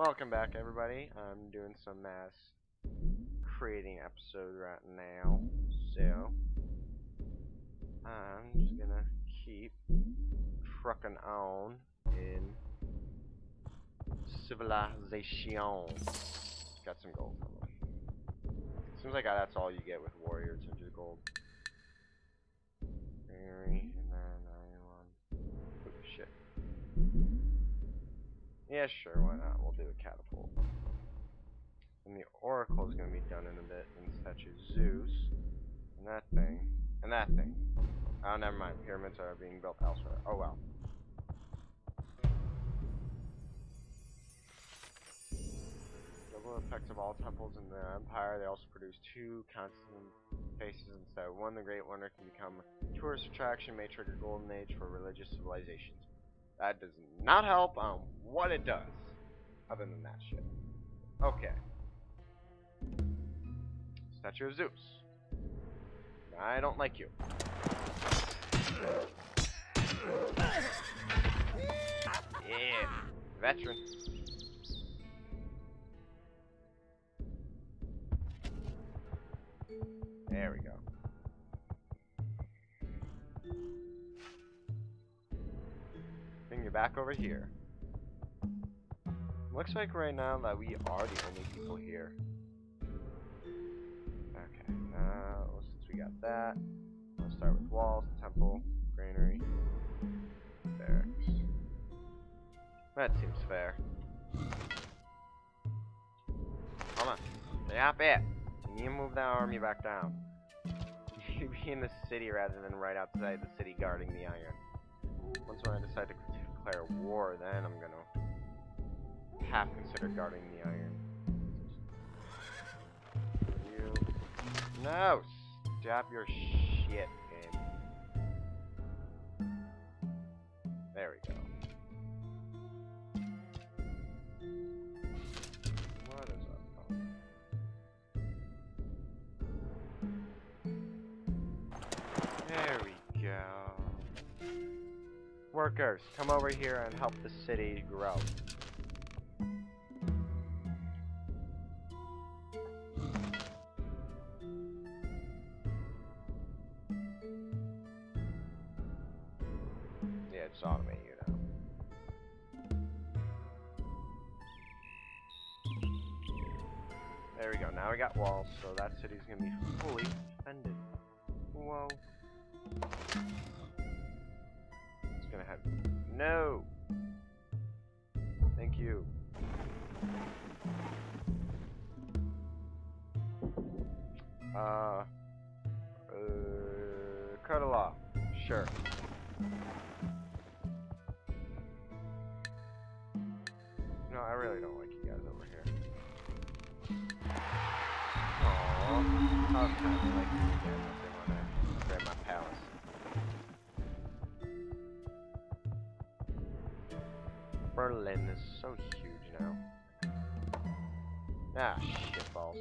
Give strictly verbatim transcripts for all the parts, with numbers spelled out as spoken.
Welcome back, everybody. I'm doing some mass creating episode right now, so I'm just gonna keep trucking on in Civilzation. Got some gold from them. Seems like that's all you get with warriors, and just gold. And then I want. Oh shit. Yeah, sure, why not? We'll do a catapult. And the oracle is going to be done in a bit, and statue Zeus. And that thing. And that thing. Oh, never mind. Pyramids are being built elsewhere. Oh, well. Double effects of all temples in the empire. They also produce two constant faces instead. One, the Great Wonder, can become a tourist attraction, may trigger Golden Age for religious civilizations. That does not help on what it does, other than that shit. Okay. Statue of Zeus. I don't like you. Yeah. Veteran. There we go. Bring you back over here. Looks like right now that we are the only people here. Okay, now since we got that, we'll start with walls, temple, granary, barracks. That seems fair. Hold on. Stop it! You move that army back down. You be in the city rather than right outside the city guarding the iron. Once when I decide to declare war, then I'm gonna half consider guarding the iron. You no, stop your shit, game. There we go. What is up? Oh. There we go. Workers, come over here and help the city grow. Yeah, just automate you now. There we go. Now we got walls, so that city's gonna be fully defended. Whoa. It's gonna have no. Thank you. Uh, uh, cut a law. Sure. No, I really don't like you guys over here. Aww. I was kind of like you again if they want to upgrade my palace. Berlin is so huge now. Ah, shitballs.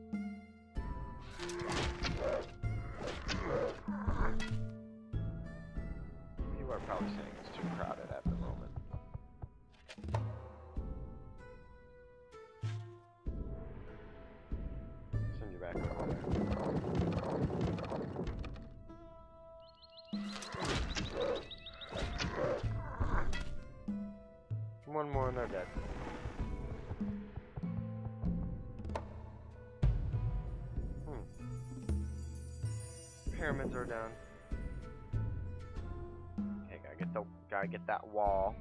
People are probably saying it's too crowded at the moment. Send you back over there. One more and they're dead. Hmm. Pyramids are down. Okay, gotta get the gotta get that wall.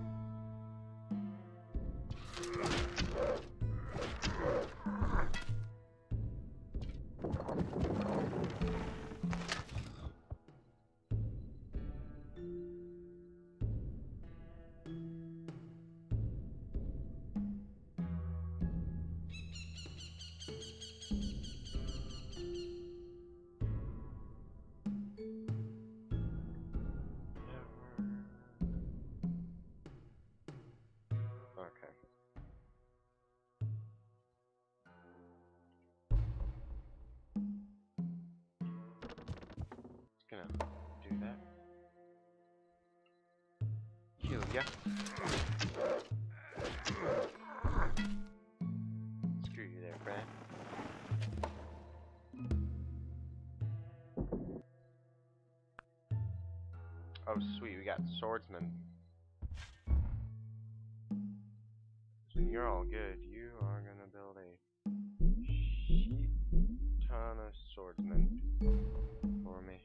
Gonna do that. Kill ya. Oh, sweet, we got swordsman. So you're all good. You are gonna build a shit ton of swordsmen for me.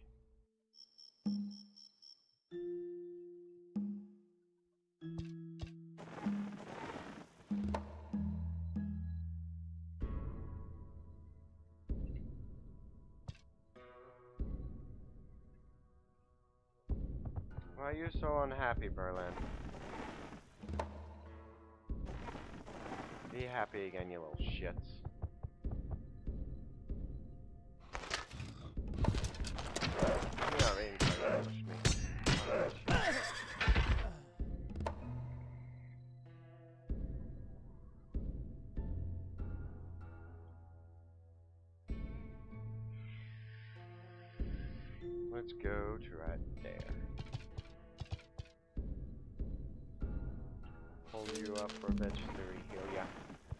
Why are you so unhappy, Berlin? Be happy again, you little shits. You're not reading trying to push me. Let's go to right there. Hold you up for a bit just to reheal ya.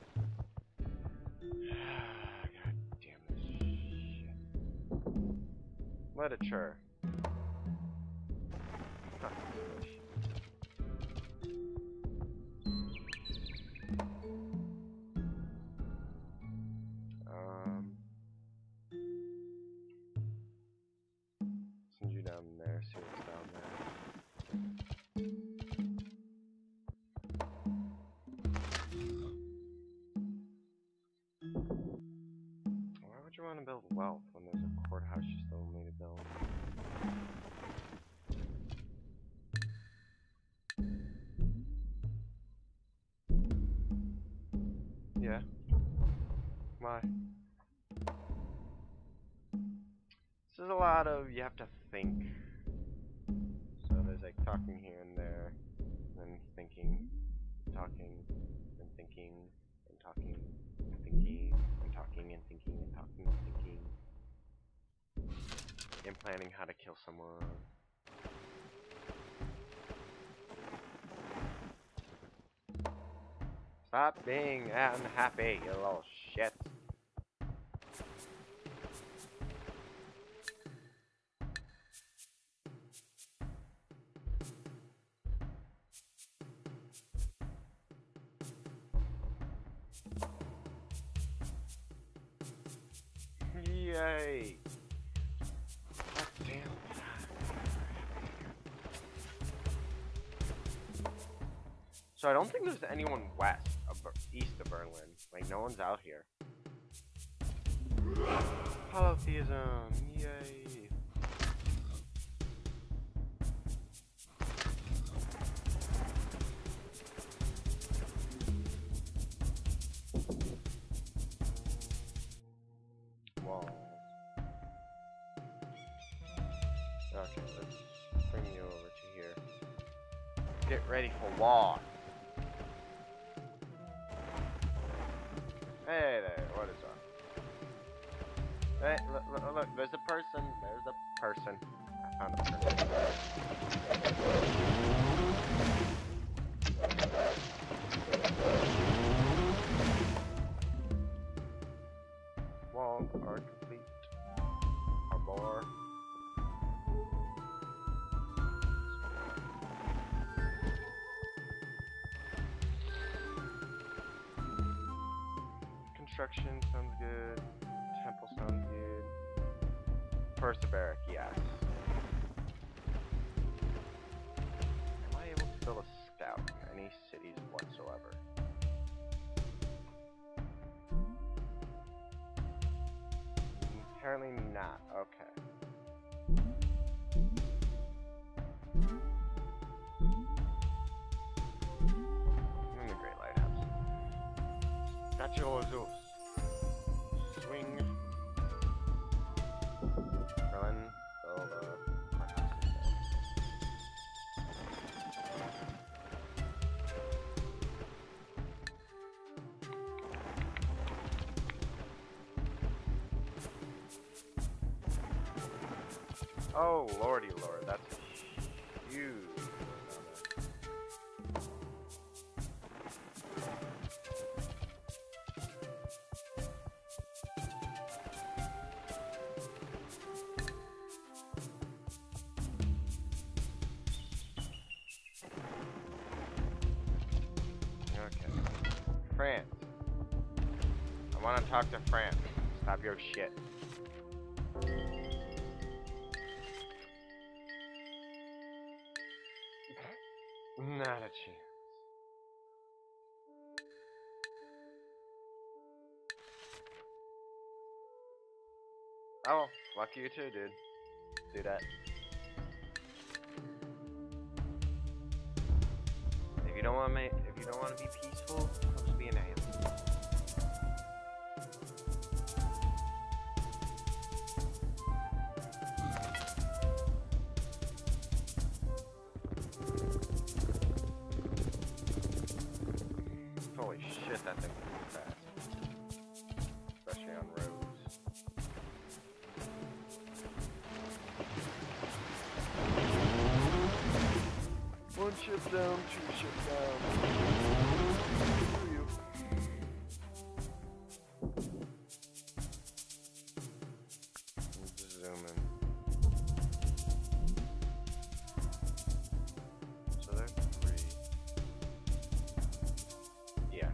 God damn this shit. Literature. Huh. Um, send you down there, see what's down there. Why would you want to build wealth when there's a courthouse you still need to build? Yeah. Why? This is a lot of, you have to think. So there's like talking here and there, and then thinking, talking, and thinking, and talking, and thinking, and talking, and thinking, and talking, and thinking. And planning how to kill someone. Stop being unhappy, you little shit. Yay! God damn. So I don't think there's anyone west of Ber east of Berlin. Like no one's out here. Polytheism, yay! Walls. Okay, let's bring you over to here. Get ready for war. Hey there, what is up? Hey, look, look, look, there's a person, there's a person. I found a person. Walls are complete. Harbor. Construction sounds good. Temple sounds good. First a barrack, yes. Am I able to build a scout in any cities whatsoever? Apparently not. Okay. In the Great Lighthouse. Statue of Zeus. Swing. Berlin. Build a courthouse instead. Oh, lordy lord, that's huge. France. I want to talk to France. Stop your shit. Not a chance. Oh, lucky you too, dude. Do that. If you don't want to make, if you don't want to be peaceful, just be an alien. Holy shit, that thing moves fast. Especially on roads. One ship down, two ship down. Screw you. Just zoom in. So there's three. Yeah.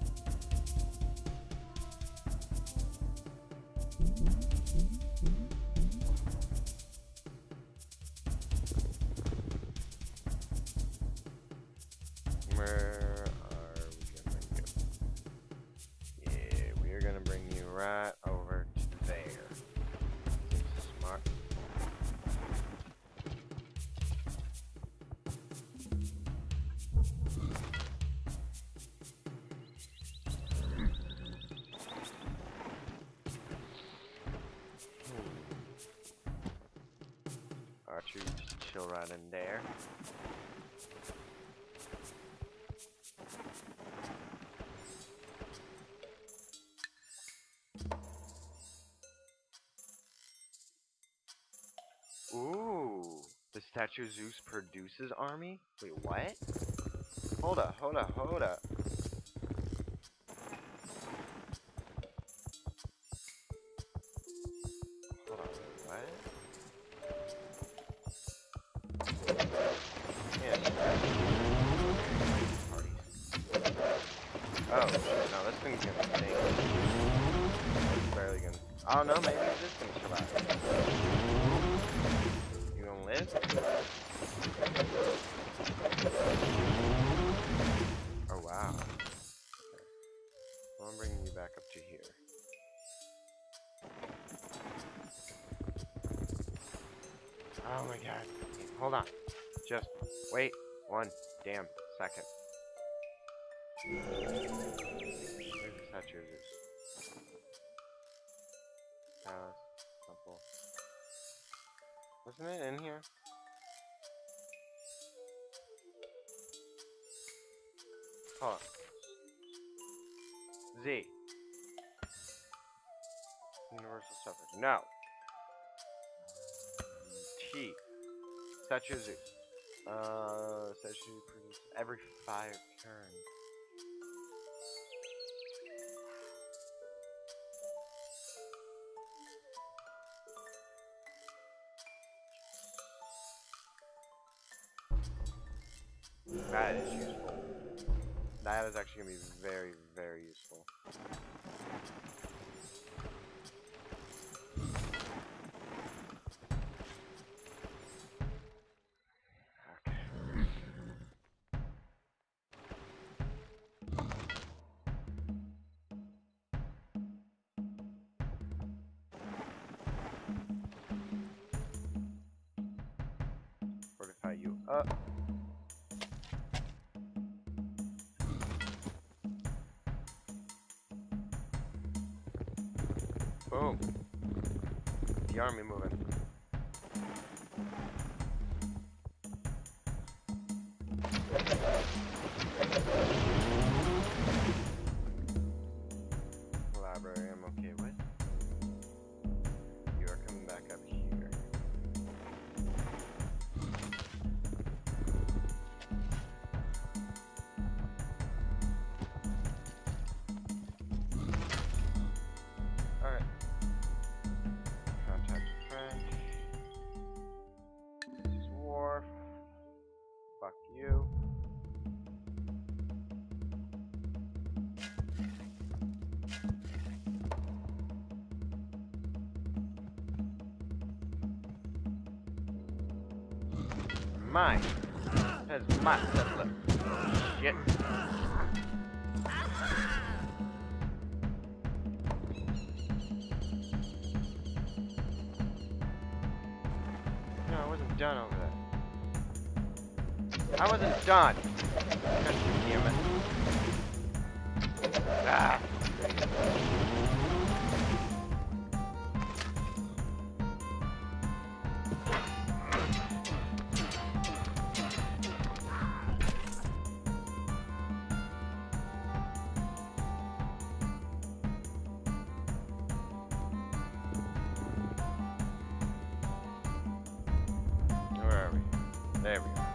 Where are we gonna bring you? Yeah, we are gonna bring you right over to there. Smart. Archer, just chill right in there. Ooh, the statue of Zeus produces army? Wait, what? Hold up, hold up, hold up. Hold on, what? Yeah. Parties. Oh, shit, no, this thing's gonna stink. It's barely gonna. Oh no, maybe it is gonna survive. You gonna live? Oh wow. Okay. Well, I'm bringing you back up to here. Oh my god. Hold on. Just wait one damn second. Where's the statue of Zeus? Palace, temple. Wasn't it in here? Hold on. Z. Universal suffrage. No. T. Statue of Zeus. Uh, statue produced every five turns. That is useful. That is actually going to be very, very useful. Okay. Fortify you up. Boom. The army moving. Library, I'm okay with. You are coming back up here. Alright. Contact French. mine. That's my settler. Shit. No, I wasn't done over there. I wasn't done. God damn it. Ah. Where are we? There we go.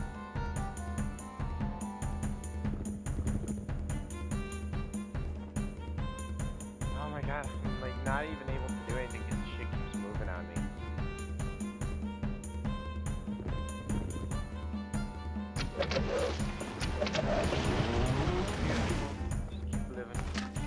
Oh my god, I'm like not even able to do anything because shit keeps moving on me. Just keep living.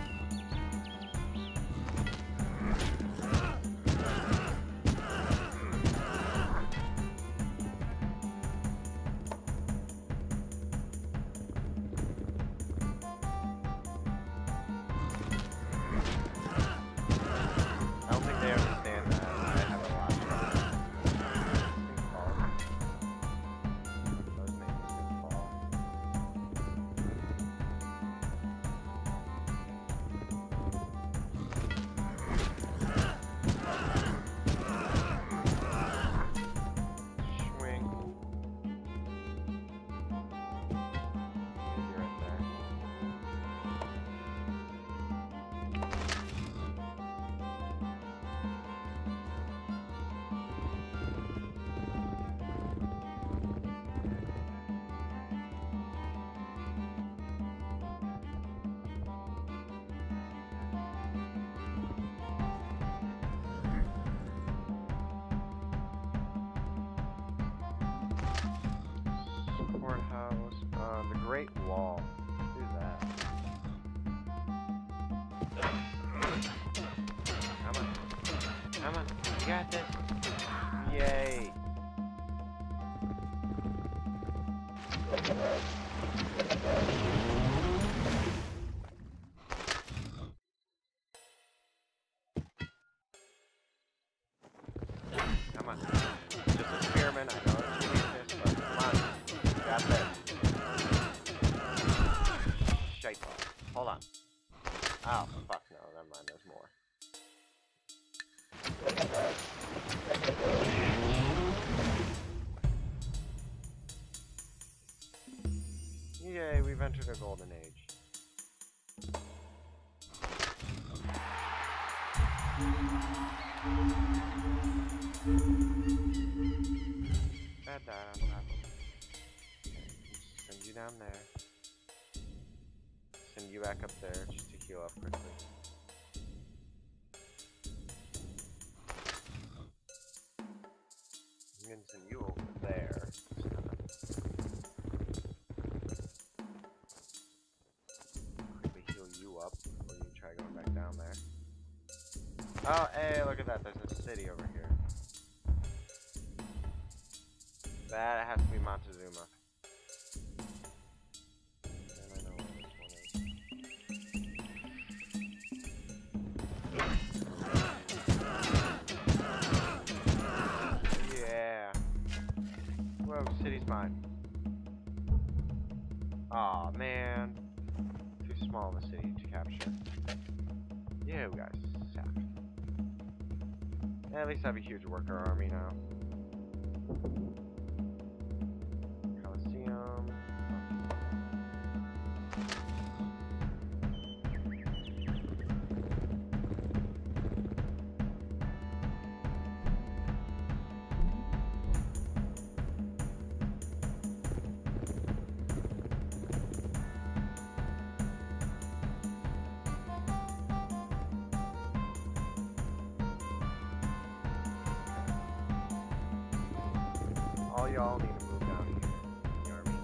I don't think they understand that. I have a lot of things fall. Those make things fall. Swing. Maybe right there. Courthouse. Uh, the Great Wall. Do that. Come on. Come on. You got this. Yay. Come on. Just experiment. I know it's weakness, but come on. You got this. Shite ball. Hold on. Oh, fuck no. Never mind. There's more. Yay, we've entered a golden age. Bad that on top. Send you down there. Send you back up there just to heal up quickly. I'm gonna send you over there. Quickly heal you up before you try going back down there. Oh, hey, look at that. There's a city over here. That has to be Montezuma. And I know where this one is. Yeah. Whoa, city's mine. Aw, man. Too small of a city to capture. Yeah, we got sacked. At least I have a huge worker army now. Coliseum. All y'all need to move down here in the army.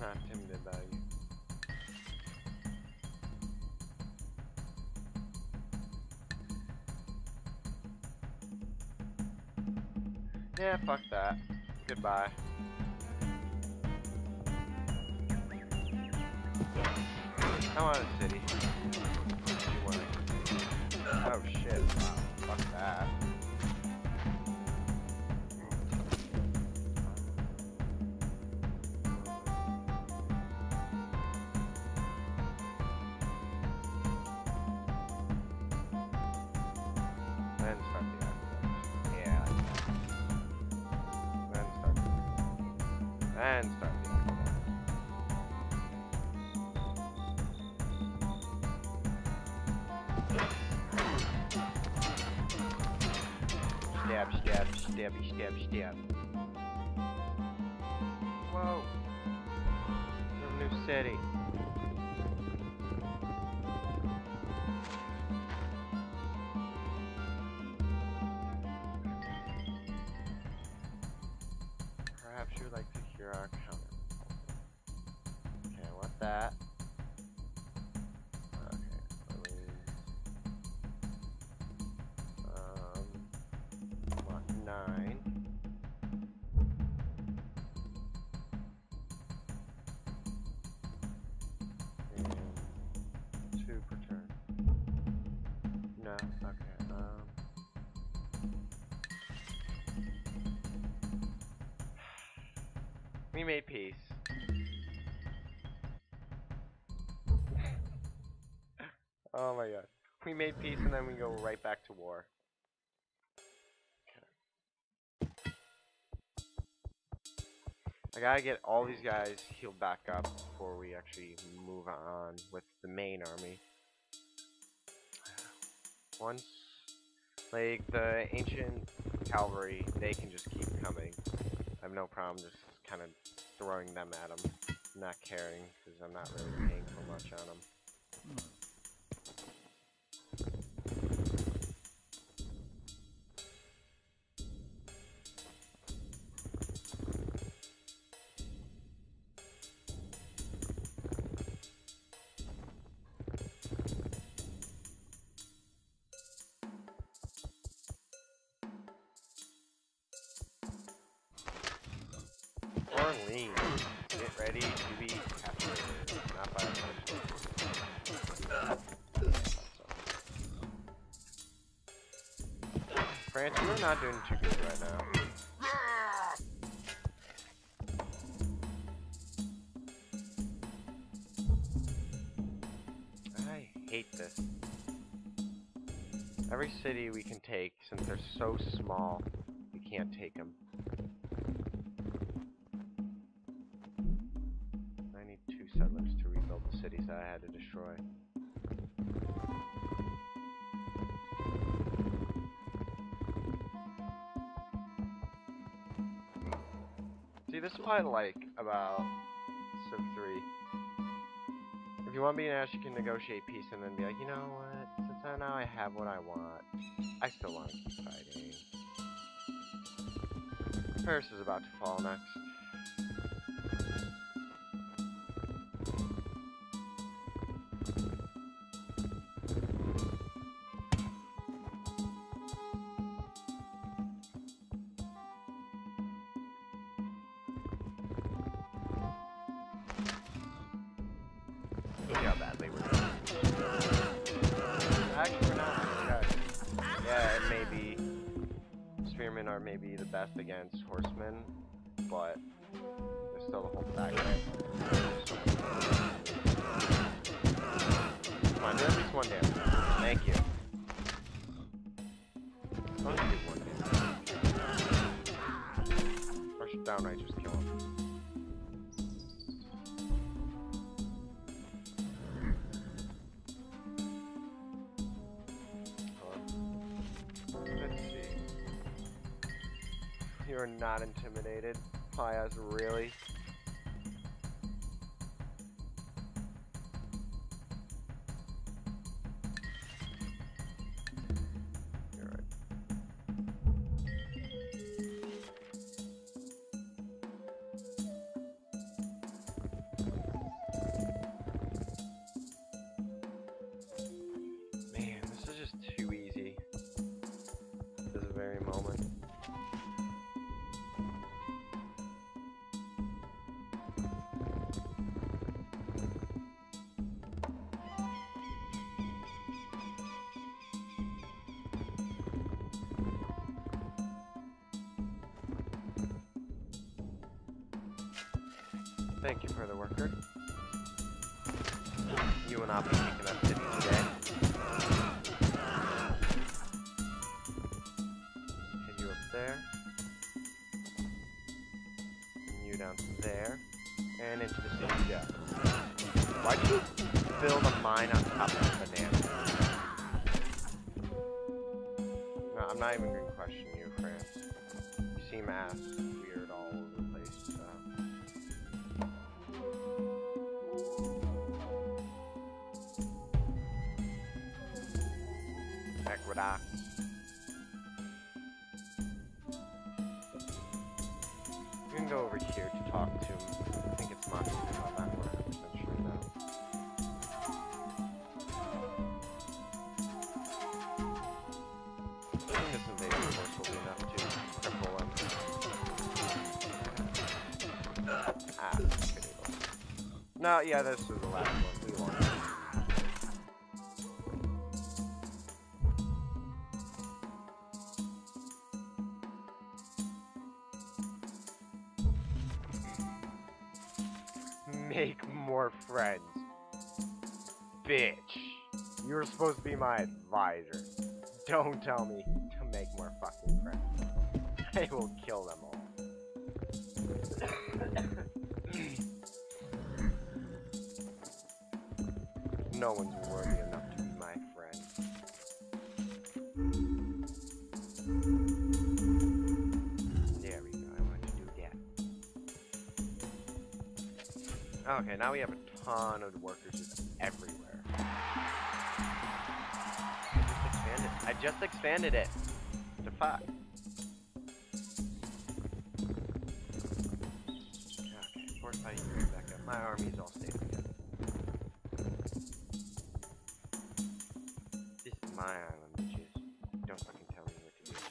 Not intimidated by you. Yeah, fuck that. Goodbye. I want a city. You want it. Oh shit. Wow. Fuck that. Then start the aqueduct. Yeah. Then start the aqueduct. Then start the aqueduct. Stab, stab, stabby, stab, stab. Whoa. New city. Perhaps you would like to hear our counter. Okay, I want that. Okay, um, I want nine. And two per turn. No, okay, um. We made peace. Oh my god. We made peace and then we go right back to war. Okay. I gotta get all these guys healed back up before we actually move on with the main army. Once, like, the ancient cavalry, they can just keep coming. I have no problem just kind of throwing them at them, not caring, because I'm not really paying so much on them. Orleans, get ready to be captured, not by a France, we're not doing too good right now. I hate this. Every city we can take, since they're so small, we can't take them. I need two settlers to rebuild the cities that I had to destroy. See, this is what I like about Civ three. If you want to be an ass, you can negotiate peace and then be like, you know what? Since I now I have what I want, I still want to keep fighting. Paris is about to fall next. Look how badly we're doing. Actually, we're not. Okay. Yeah, it may be. Spearmen are maybe the best against horsemen, but there's still the whole fact that so come on, do at least one damage. Thank you. I'll just do one damage. Or should downright just kill him. You're not intimidated. Paya's really. You're right. Thank you for the worker. You will not be picking up city today. Hit you up there. And you down to there. And into the city you go. Why did you build a mine on top of a banana? No, I'm not even going to question you, France. You seem ass weird all over the place, so. Aqueduct. You can go over here to talk to him. I think it's Montezuma, I'm not one hundred percent sure though. I think this invasion force will be enough to cripple him. Ah, good evil. No, yeah, this is the last one. We won. Make more friends. Bitch. You were supposed to be my advisor. Don't tell me to make more fucking friends. I will kill them all. No one's worthy enough to be my friend. There we go. I want to do that. Okay, now we have a ton of workers just everywhere. I just expanded. I just expanded it to five. Okay, fortify you back up. My army's all stayed together. This is my island, bitches. Don't fucking tell me what to do.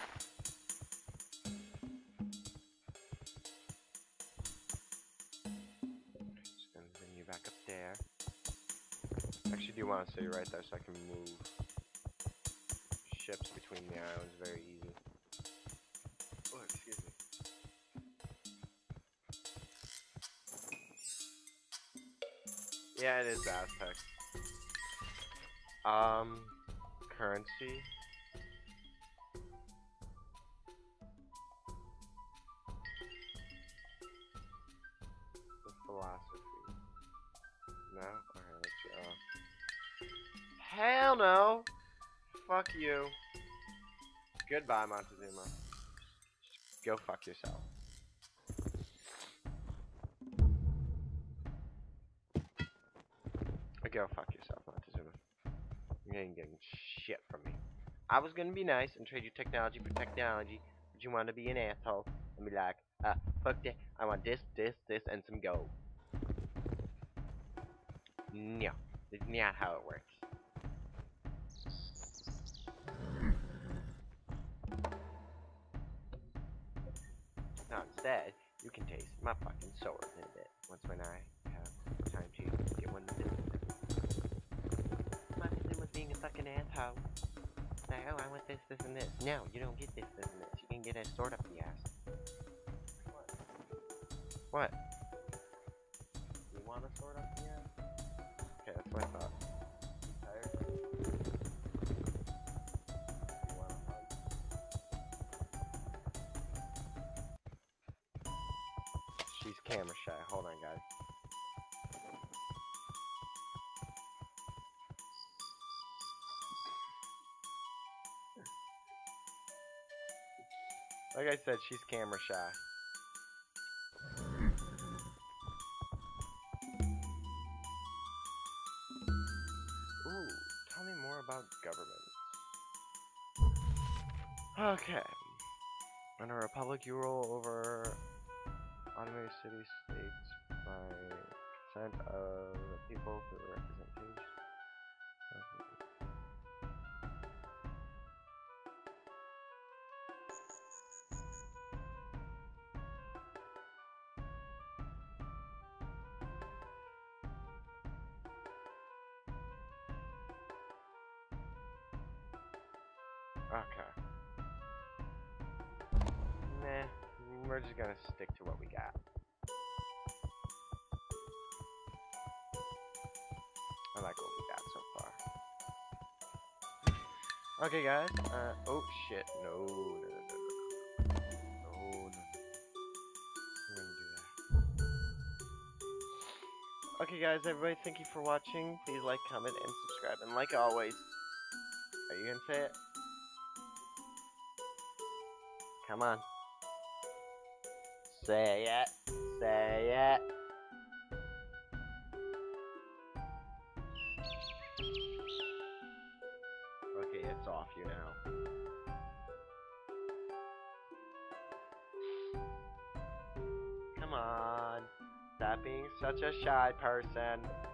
Just gonna bring you back up there. Actually, do want to stay right there so I can move ships between the islands very easy. Oh, excuse me. Yeah, it is the Aztecs. Um, currency. The philosophy. No? Alright, let's go. Hell no! Fuck you. Goodbye, Montezuma. Just go fuck yourself. Go fuck yourself, Montezuma. You ain't getting shit from me. I was gonna be nice and trade you technology for technology, but you want to be an asshole and be like, uh, fuck that. I want this, this, this, and some gold. No, that's not how it works. Now instead, you can taste my fucking sword in a bit. Once when I have time to get one of this. Montezuma's being a fucking asshole. Like, oh, I want this, this, and this. No, you don't get this, this, and this. You can get a sword up the ass. What? What? You want a sword up the ass? Okay, that's what I thought. You tired? You want a hug? She's camera shy. Hold on, guys. Like I said, she's camera shy. Ooh, tell me more about government. Okay. In a republic, you rule over automated city-states by consent of the people through representation. Okay. Nah, we're just gonna stick to what we got. Okay, guys. Uh, oh shit! No, no, no, no, no, no, no, no. I'm gonna do that. Okay, guys. Everybody, thank you for watching. Please like, comment, and subscribe. And like always, are you gonna say it? Come on. Say it. Say it. Okay, it's off you now. Come on. Stop being such a shy person.